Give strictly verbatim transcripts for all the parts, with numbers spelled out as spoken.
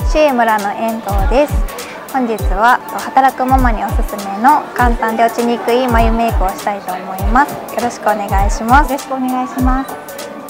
シュエムラの遠藤です。本日は働くママにおすすめの簡単で落ちにくい眉メイクをしたいと思います。よろしくお願いします。 よろしくお願いします。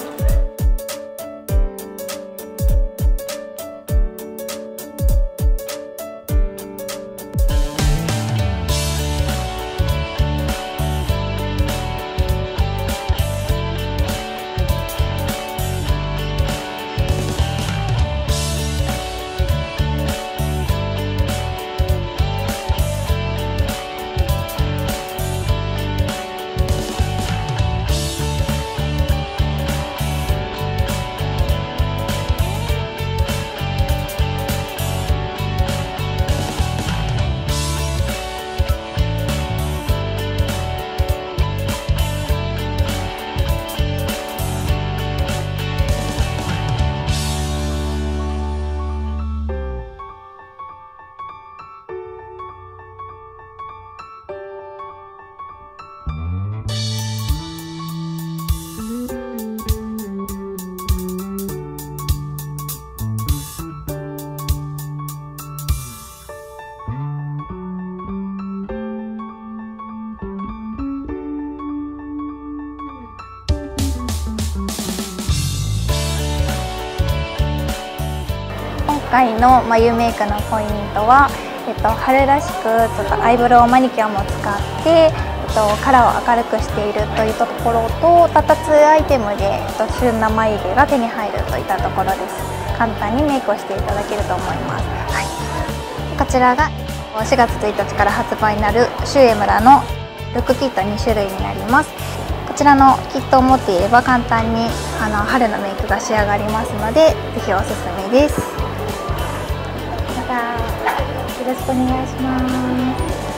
今回の眉メイクのポイントは、えっと、春らしくちょっとアイブロウマニキュアも使って、えっと、カラーを明るくしているというところと、たたつアイテムで、えっと、旬な眉毛が手に入るといったところです。簡単にメイクをしていただけると思います。はい、こちらがしがつついたちから発売になるシュエムラのルックキットにしゅるいになります。こちらのキットを持っていれば簡単にあの春のメイクが仕上がりますので、ぜひおすすめです。 またよろしくお願いします。